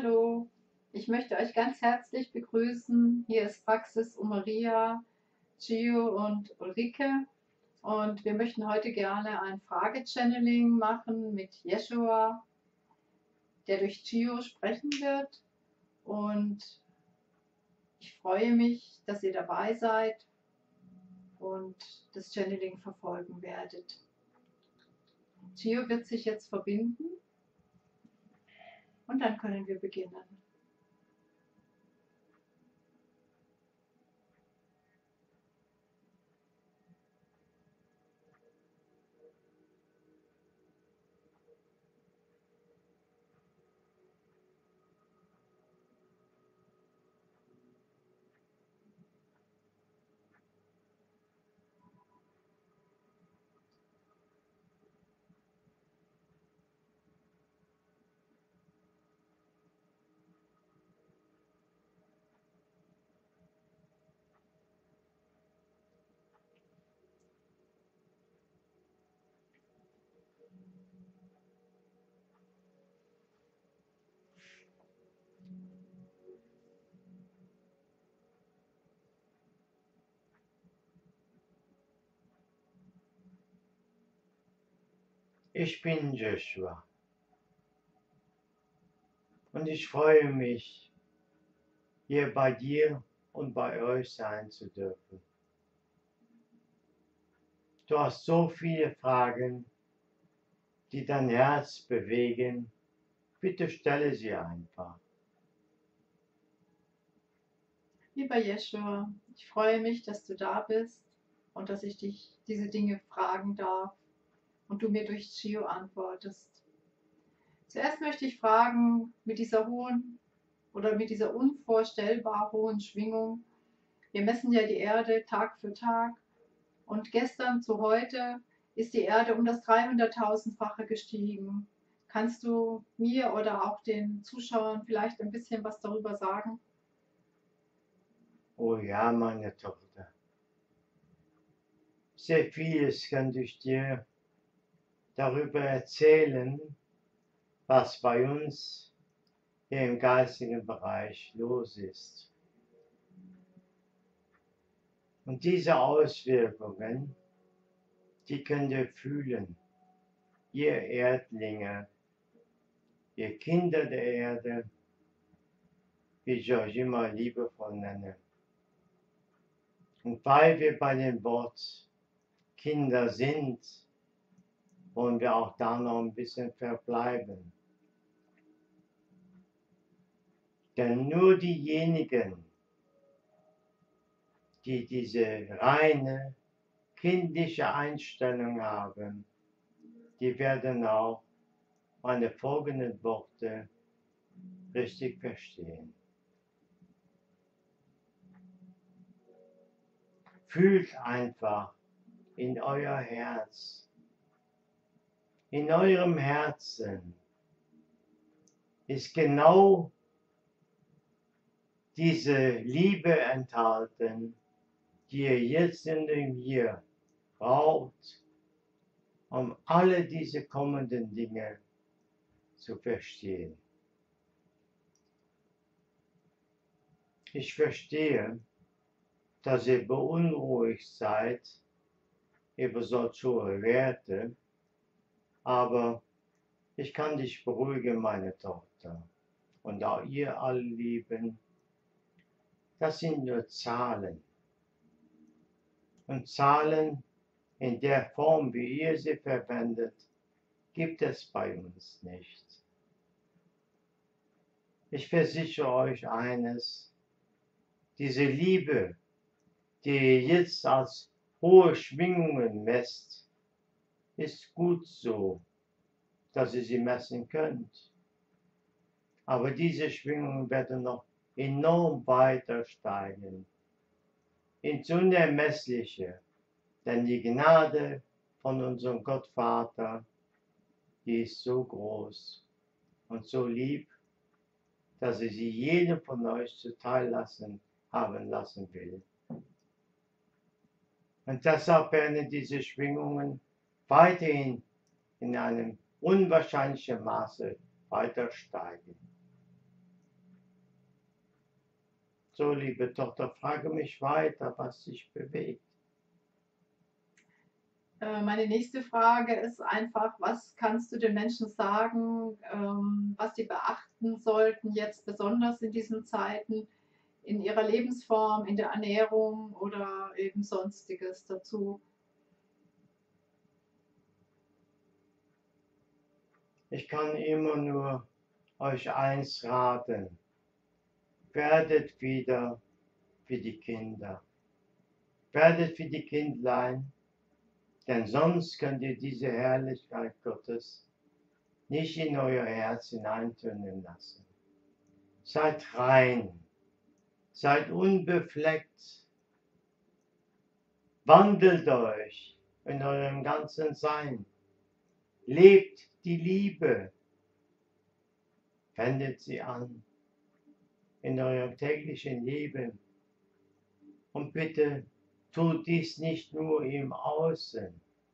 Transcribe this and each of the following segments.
Hallo, ich möchte euch ganz herzlich begrüßen. Hier ist Praxis Maria, Gio und Ulrike. Und wir möchten heute gerne ein Frage-Channeling machen mit Jeshua, der durch Gio sprechen wird. Und ich freue mich, dass ihr dabei seid und das Channeling verfolgen werdet. Gio wird sich jetzt verbinden und dann können wir beginnen. Ich bin Joshua und ich freue mich, hier bei dir und bei euch sein zu dürfen. Du hast so viele Fragen, die dein Herz bewegen. Bitte stelle sie einfach. Lieber Jeshua, ich freue mich, dass du da bist und dass ich dich diese Dinge fragen darf und du mir durch Gio antwortest. Zuerst möchte ich fragen, mit dieser hohen oder mit dieser unvorstellbar hohen Schwingung. Wir messen ja die Erde Tag für Tag und gestern zu heute ist die Erde um das 300.000-fache gestiegen. Kannst du mir oder auch den Zuschauern vielleicht ein bisschen was darüber sagen? Oh ja, meine Tochter. Sehr vieles könnte ich dir darüber erzählen, was bei uns hier im geistigen Bereich los ist. Und diese Auswirkungen, die könnt ihr fühlen, ihr Erdlinge, ihr Kinder der Erde, wie ich euch immer liebevoll nenne. Und weil wir bei dem Wort Kinder sind, wollen wir auch da noch ein bisschen verbleiben. Denn nur diejenigen, die diese reine kindliche Einstellung haben, die werden auch meine folgenden Worte richtig verstehen. Fühlt einfach in euer Herz. In eurem Herzen ist genau diese Liebe enthalten, die ihr jetzt in dem Hier braucht, um alle diese kommenden Dinge zu verstehen. Ich verstehe, dass ihr beunruhigt seid über solche hohe Werte, aber ich kann dich beruhigen, meine Tochter, und auch ihr alle Lieben, das sind nur Zahlen. Und Zahlen in der Form, wie ihr sie verwendet, gibt es bei uns nicht. Ich versichere euch eines, diese Liebe, die ihr jetzt als hohe Schwingungen messt, ist gut so, dass ihr sie messen könnt. Aber diese Schwingungen werden noch enorm weiter steigen, ins Unermessliche, denn die Gnade von unserem Gott Vater, die ist so groß und so lieb, dass er sie jedem von euch zuteil haben lassen will. Und deshalb werden diese Schwingungen weiterhin in einem unwahrscheinlichen Maße weiter steigen. So, liebe Tochter, frage mich weiter, was dich bewegt. Meine nächste Frage ist einfach, was kannst du den Menschen sagen, was sie beachten sollten, jetzt besonders in diesen Zeiten, in ihrer Lebensform, in der Ernährung oder eben sonstiges dazu? Ich kann immer nur euch eins raten. Werdet wieder wie die Kinder. Werdet wie die Kindlein, denn sonst könnt ihr diese Herrlichkeit Gottes nicht in euer Herz hineintönen lassen. Seid rein, seid unbefleckt, wandelt euch in eurem ganzen Sein, lebt die Liebe, wendet sie an in eurem täglichen Leben und bitte tut dies nicht nur im Außen,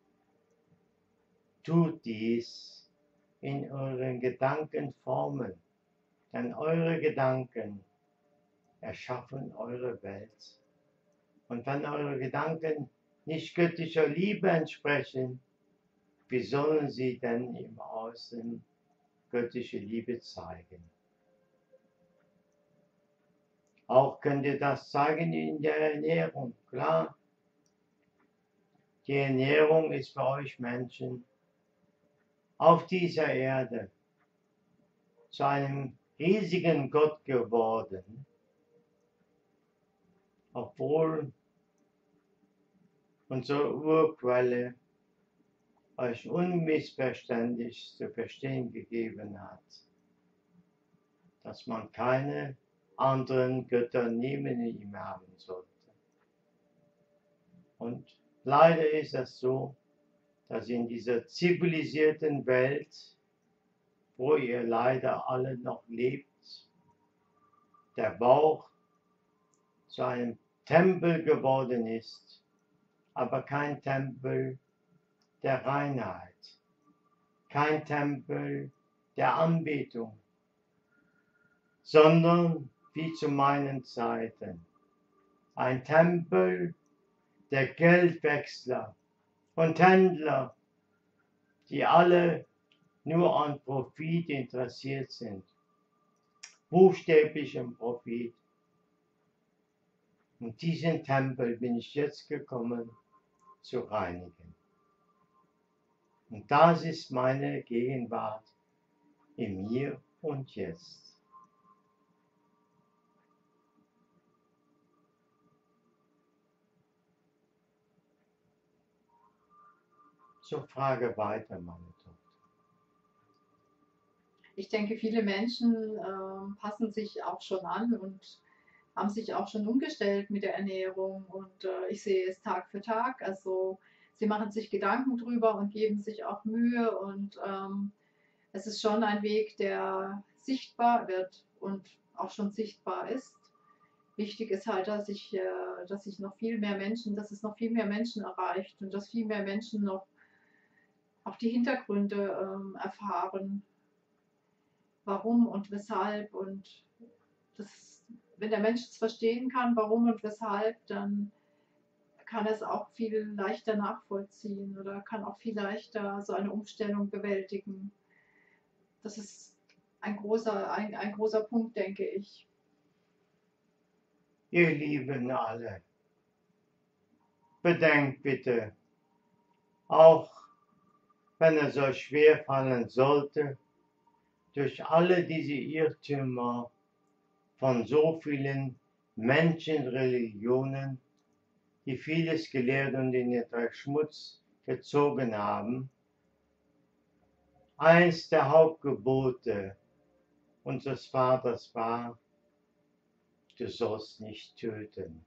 tut dies in euren Gedankenformen, denn eure Gedanken erschaffen eure Welt. Und wenn eure Gedanken nicht göttlicher Liebe entsprechen, wie sollen sie denn im Außen göttliche Liebe zeigen? Auch könnt ihr das zeigen in der Ernährung, klar. Die Ernährung ist für euch Menschen auf dieser Erde zu einem riesigen Gott geworden, obwohl unsere Urquelle euch unmissverständlich zu verstehen gegeben hat, dass man keine anderen Götter neben ihm haben sollte. Und leider ist es so, dass in dieser zivilisierten Welt, wo ihr leider alle noch lebt, der Bauch zu einem Tempel geworden ist, aber kein Tempel der Reinheit, kein Tempel der Anbetung, sondern wie zu meinen Zeiten ein Tempel der Geldwechsler und Händler, die alle nur an Profit interessiert sind, buchstäblichem Profit. Und diesen Tempel bin ich jetzt gekommen zu reinigen. Und das ist meine Gegenwart im Hier und Jetzt. So frage weiter, meine Tochter. Ich denke, viele Menschen passen sich auch schon an und haben sich auch schon umgestellt mit der Ernährung. Und ich sehe es Tag für Tag. Also sie machen sich Gedanken drüber und geben sich auch Mühe. Und es ist schon ein Weg, der sichtbar wird und auch schon sichtbar ist. Wichtig ist halt, dass es noch viel mehr Menschen erreicht und dass viel mehr Menschen noch auch die Hintergründe erfahren, warum und weshalb. Und das, wenn der Mensch es verstehen kann, warum und weshalb, dann kann er es auch viel leichter nachvollziehen oder kann auch viel leichter so eine Umstellung bewältigen. Das ist ein großer Punkt, denke ich. Ihr Lieben alle, bedenkt bitte, auch wenn es euch schwer fallen sollte, durch alle diese Irrtümer von so vielen Menschenreligionen, die vieles gelehrt und in den Schmutz gezogen haben, eins der Hauptgebote unseres Vaters war, du sollst nicht töten.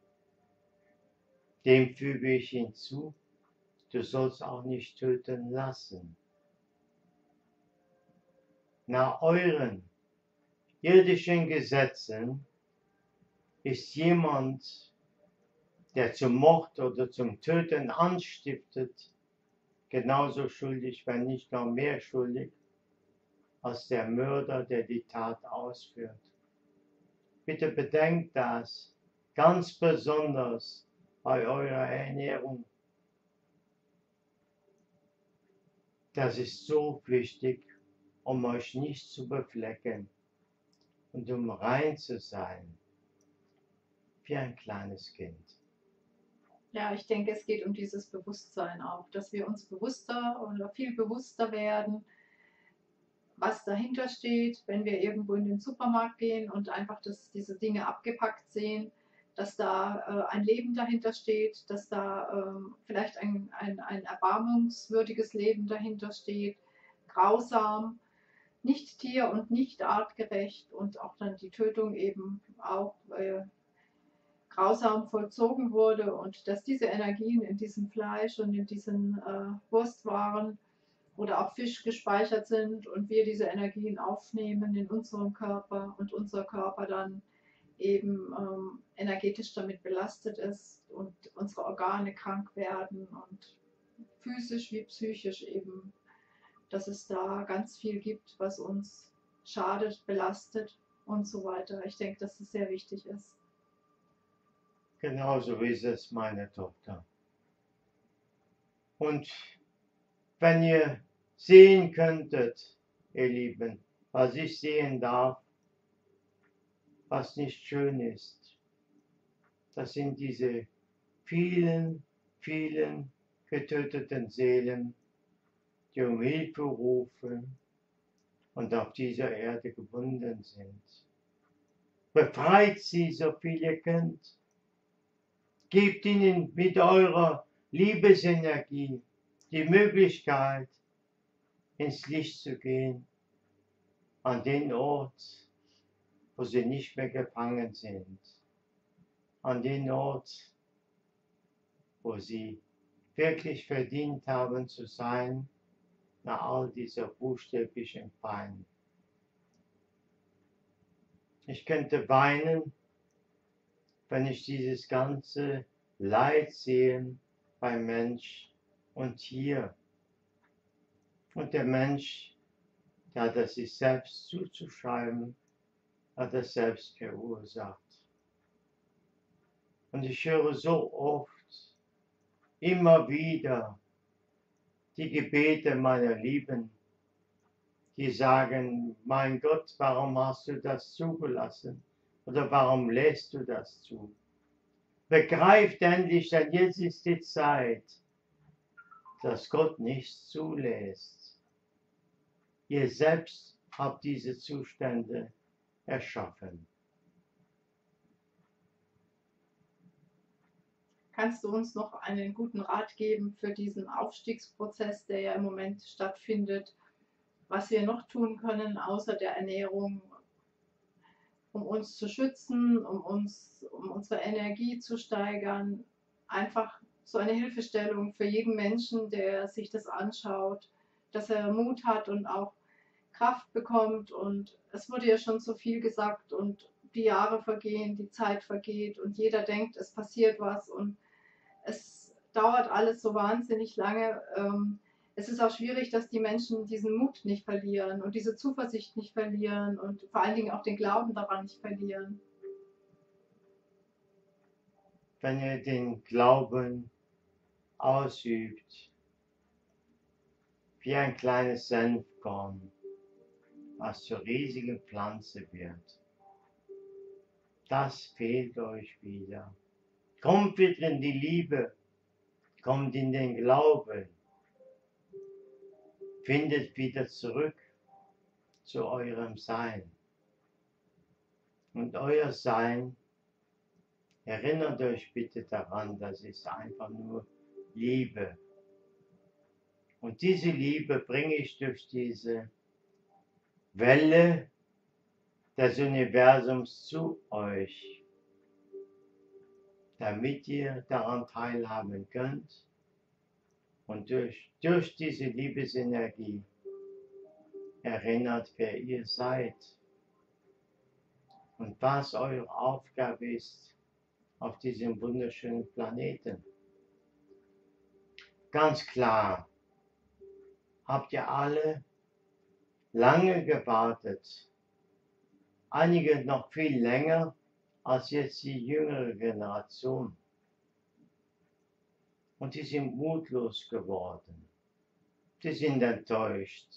Dem füge ich hinzu, du sollst auch nicht töten lassen. Nach euren irdischen Gesetzen ist jemand, der zum Mord oder zum Töten anstiftet, genauso schuldig, wenn nicht noch mehr schuldig, als der Mörder, der die Tat ausführt. bitte bedenkt das ganz besonders bei eurer Ernährung. Das ist so wichtig, um euch nicht zu beflecken und um rein zu sein, wie ein kleines Kind. Ja, ich denke, es geht um dieses Bewusstsein auch, dass wir uns bewusster oder viel bewusster werden, was dahinter steht, wenn wir irgendwo in den Supermarkt gehen und einfach diese Dinge abgepackt sehen, dass da ein Leben dahinter steht, dass da vielleicht ein erbarmungswürdiges Leben dahinter steht, grausam, nicht tier- und nicht artgerecht und auch dann die Tötung eben auch grausam vollzogen wurde und dass diese Energien in diesem Fleisch und in diesen Wurstwaren oder auch Fisch gespeichert sind und wir diese Energien aufnehmen in unserem Körper und unser Körper dann eben energetisch damit belastet ist und unsere Organe krank werden und physisch wie psychisch eben, dass es da ganz viel gibt, was uns schadet, belastet und so weiter. Ich denke, dass es sehr wichtig ist. Genauso ist es, meine Tochter. Und wenn ihr sehen könntet, ihr Lieben, was ich sehen darf, was nicht schön ist, das sind diese vielen, vielen getöteten Seelen, die um Hilfe rufen und auf dieser Erde gebunden sind. Befreit sie, so viel ihr könnt. Gebt ihnen mit eurer Liebesenergie die Möglichkeit, ins Licht zu gehen, an den Ort, wo sie nicht mehr gefangen sind, an den Ort, wo sie wirklich verdient haben zu sein, nach all dieser buchstäblichen Pein. Ich könnte weinen, wenn ich dieses ganze Leid sehe beim Mensch und Tier. Und der Mensch, der hat es sich selbst zuzuschreiben, hat es selbst verursacht. Und ich höre so oft, immer wieder, die Gebete meiner Lieben, die sagen, mein Gott, warum hast du das zugelassen? Oder warum lässt du das zu? Begreift endlich, denn jetzt ist die Zeit, dass Gott nichts zulässt. Ihr selbst habt diese Zustände erschaffen. Kannst du uns noch einen guten Rat geben für diesen Aufstiegsprozess, der ja im Moment stattfindet, was wir noch tun können außer der Ernährung, um uns zu schützen, um unsere Energie zu steigern? Einfach so eine Hilfestellung für jeden Menschen, der sich das anschaut, dass er Mut hat und auch Kraft bekommt. Und es wurde ja schon so viel gesagt und die Jahre vergehen, die Zeit vergeht und jeder denkt, es passiert was und es dauert alles so wahnsinnig lange. Es ist auch schwierig, dass die Menschen diesen Mut nicht verlieren und diese Zuversicht nicht verlieren und vor allen Dingen auch den Glauben daran nicht verlieren. Wenn ihr den Glauben ausübt, wie ein kleines Senfkorn, was zur riesigen Pflanze wird, das fehlt euch wieder. Kommt wieder in die Liebe, kommt in den Glauben, findet wieder zurück zu eurem Sein. Und euer Sein, erinnert euch bitte daran, das ist einfach nur Liebe. Und diese Liebe bringe ich durch diese Welle des Universums zu euch, damit ihr daran teilhaben könnt und durch diese Liebesenergie erinnert, wer ihr seid und was eure Aufgabe ist auf diesem wunderschönen Planeten. Ganz klar, habt ihr alle lange gewartet, einige noch viel länger als jetzt die jüngere Generation. Und die sind mutlos geworden. Die sind enttäuscht.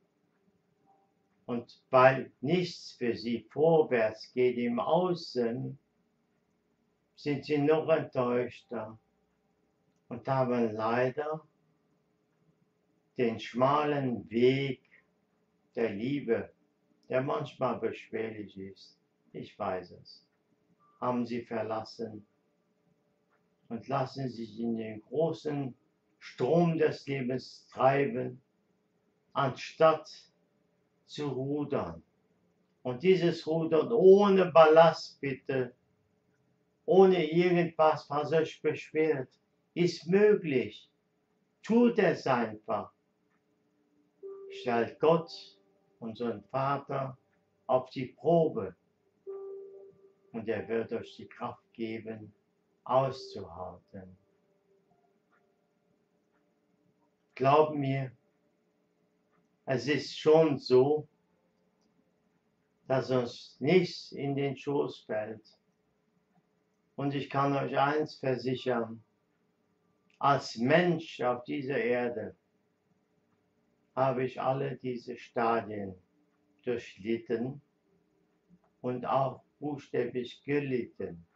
Und weil nichts für sie vorwärts geht im Außen, sind sie noch enttäuschter und haben leider den schmalen Weg der Liebe, der manchmal beschwerlich ist, ich weiß es, haben sie verlassen und lassen sich in den großen Strom des Lebens treiben, anstatt zu rudern. Und dieses Rudern ohne Ballast bitte, ohne irgendwas, was euch beschwert, ist möglich. Tut es einfach. Stellt Gott, unseren Vater, auf die Probe und er wird euch die Kraft geben, auszuhalten. Glaubt mir, es ist schon so, dass uns nichts in den Schoß fällt. Und ich kann euch eins versichern, als Mensch auf dieser Erde habe ich alle diese Stadien durchlitten und auch buchstäblich gelitten.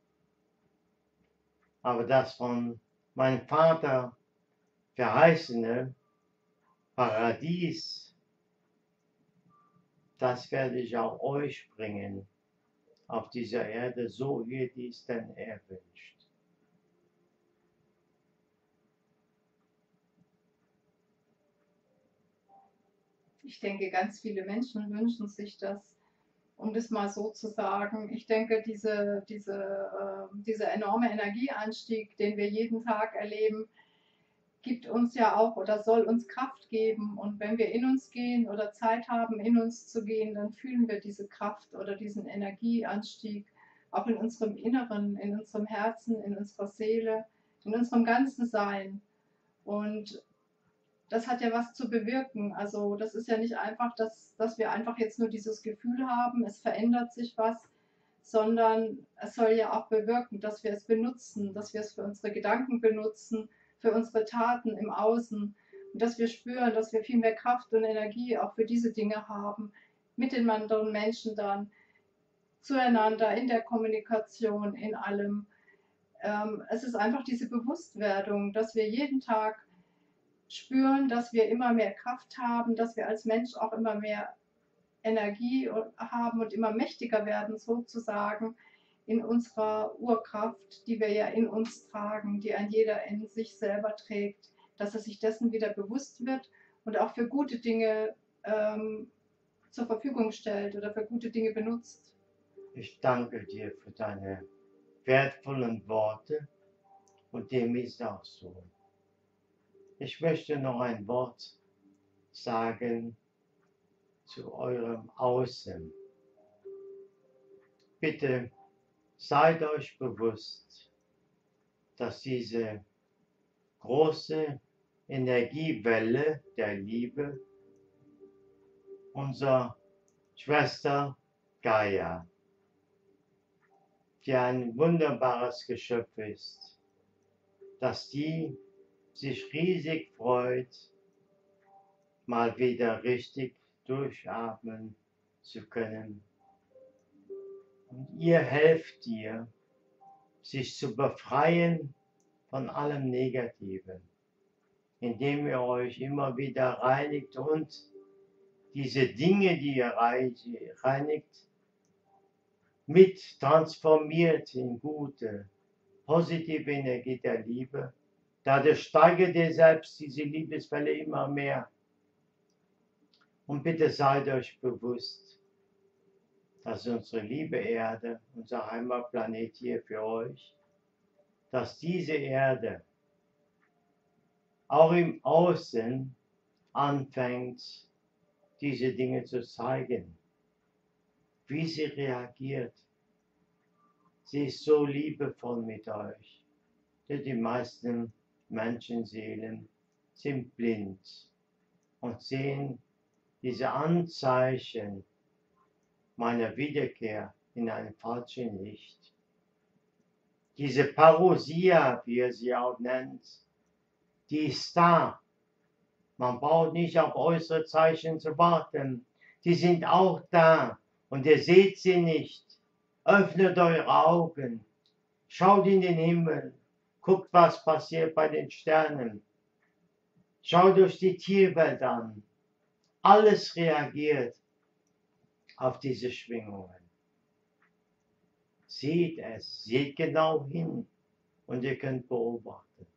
Aber das von meinem Vater verheißene Paradies, das werde ich auch euch bringen auf dieser Erde, so wie dies denn er wünscht. Ich denke, ganz viele Menschen wünschen sich das, um das mal so zu sagen. Ich denke, dieser enorme Energieanstieg, den wir jeden Tag erleben, gibt uns ja auch oder soll uns Kraft geben. Und wenn wir in uns gehen oder Zeit haben, in uns zu gehen, dann fühlen wir diese Kraft oder diesen Energieanstieg auch in unserem Inneren, in unserem Herzen, in unserer Seele, in unserem ganzen Sein. Und das hat ja was zu bewirken. Also das ist ja nicht einfach, dass wir einfach jetzt nur dieses Gefühl haben, es verändert sich was, sondern es soll ja auch bewirken, dass wir es benutzen, dass wir es für unsere Gedanken benutzen, für unsere Taten im Außen und dass wir spüren, dass wir viel mehr Kraft und Energie auch für diese Dinge haben, mit den anderen Menschen dann, zueinander, in der Kommunikation, in allem. Es ist einfach diese Bewusstwerdung, dass wir jeden Tag spüren, dass wir immer mehr Kraft haben, dass wir als Mensch auch immer mehr Energie haben und immer mächtiger werden sozusagen in unserer Urkraft, die wir ja in uns tragen, die ein jeder in sich selber trägt, dass er sich dessen wieder bewusst wird und auch für gute Dinge zur Verfügung stellt oder für gute Dinge benutzt. Ich danke dir für deine wertvollen Worte und dem ist auch so. Ich möchte noch ein Wort sagen zu eurem Außen. Bitte seid euch bewusst, dass diese große Energiewelle der Liebe unserer Schwester Gaia, die ein wunderbares Geschöpf ist, dass die sich riesig freut, mal wieder richtig durchatmen zu können. Und ihr helft ihr, sich zu befreien von allem Negativen, indem ihr euch immer wieder reinigt und diese Dinge, die ihr reinigt, mit transformiert in gute, positive Energie der Liebe. Dadurch steigert ihr selbst diese Liebeswelle immer mehr. Und bitte seid euch bewusst, dass unsere liebe Erde, unser Heimatplanet hier für euch, dass diese Erde auch im Außen anfängt, diese Dinge zu zeigen, wie sie reagiert. Sie ist so liebevoll mit euch. Denn die meisten Menschenseelen sind blind und sehen diese Anzeichen meiner Wiederkehr in einem falschen Licht. Diese Parousia, wie er sie auch nennt, die ist da. Man braucht nicht auf äußere Zeichen zu warten. Die sind auch da und ihr seht sie nicht. Öffnet eure Augen, schaut in den Himmel, guckt, was passiert bei den Sternen. Schaut euch die Tierwelt an. Alles reagiert auf diese Schwingungen. Seht es, seht genau hin und ihr könnt beobachten.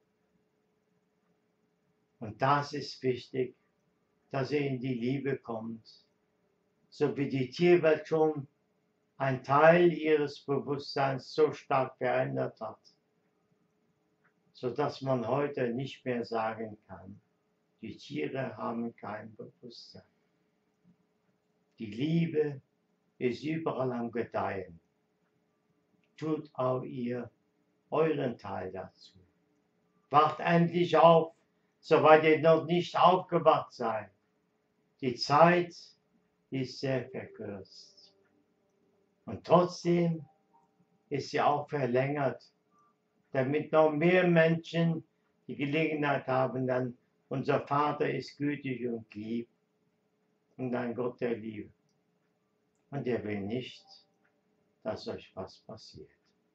Und das ist wichtig, dass ihr in die Liebe kommt, so wie die Tierwelt schon einen Teil ihres Bewusstseins so stark verändert hat, sodass man heute nicht mehr sagen kann, die Tiere haben kein Bewusstsein. Die Liebe ist überall am Gedeihen. Tut auch ihr euren Teil dazu. Wacht endlich auf, soweit ihr noch nicht aufgewacht seid. Die Zeit ist sehr verkürzt. Und trotzdem ist sie auch verlängert, damit noch mehr Menschen die Gelegenheit haben, dann unser Vater ist gütig und lieb und ein Gott der Liebe. Und er will nicht, dass euch was passiert.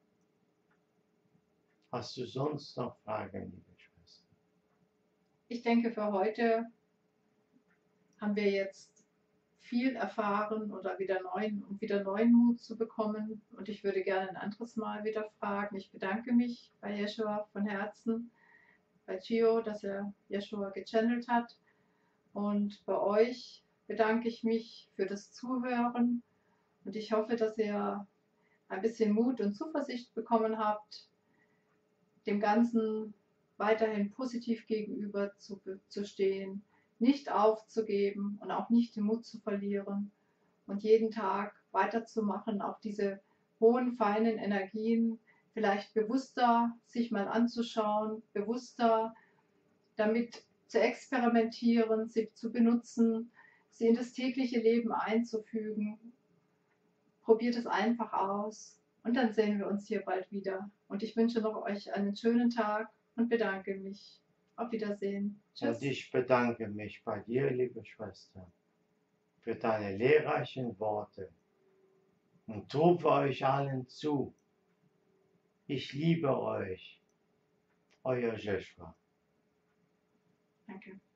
Hast du sonst noch Fragen, liebe Schwester? Ich denke, für heute haben wir jetzt viel erfahren oder wieder neuen Mut zu bekommen. Und ich würde gerne ein anderes Mal wieder fragen. Ich bedanke mich bei Jeshua von Herzen, bei Gio, dass er Jeshua gechannelt hat. Und bei euch bedanke ich mich für das Zuhören. Und ich hoffe, dass ihr ein bisschen Mut und Zuversicht bekommen habt, dem Ganzen weiterhin positiv gegenüber zu stehen, nicht aufzugeben und auch nicht den Mut zu verlieren und jeden Tag weiterzumachen, auch diese hohen, feinen Energien vielleicht bewusster sich mal anzuschauen, bewusster damit zu experimentieren, sie zu benutzen, sie in das tägliche Leben einzufügen. Probiert es einfach aus und dann sehen wir uns hier bald wieder. Und ich wünsche noch euch einen schönen Tag und bedanke mich. Auf Wiedersehen. Tschüss. Und ich bedanke mich bei dir, liebe Schwester, für deine lehrreichen Worte und rufe euch allen zu. Ich liebe euch, euer Joshua. Danke.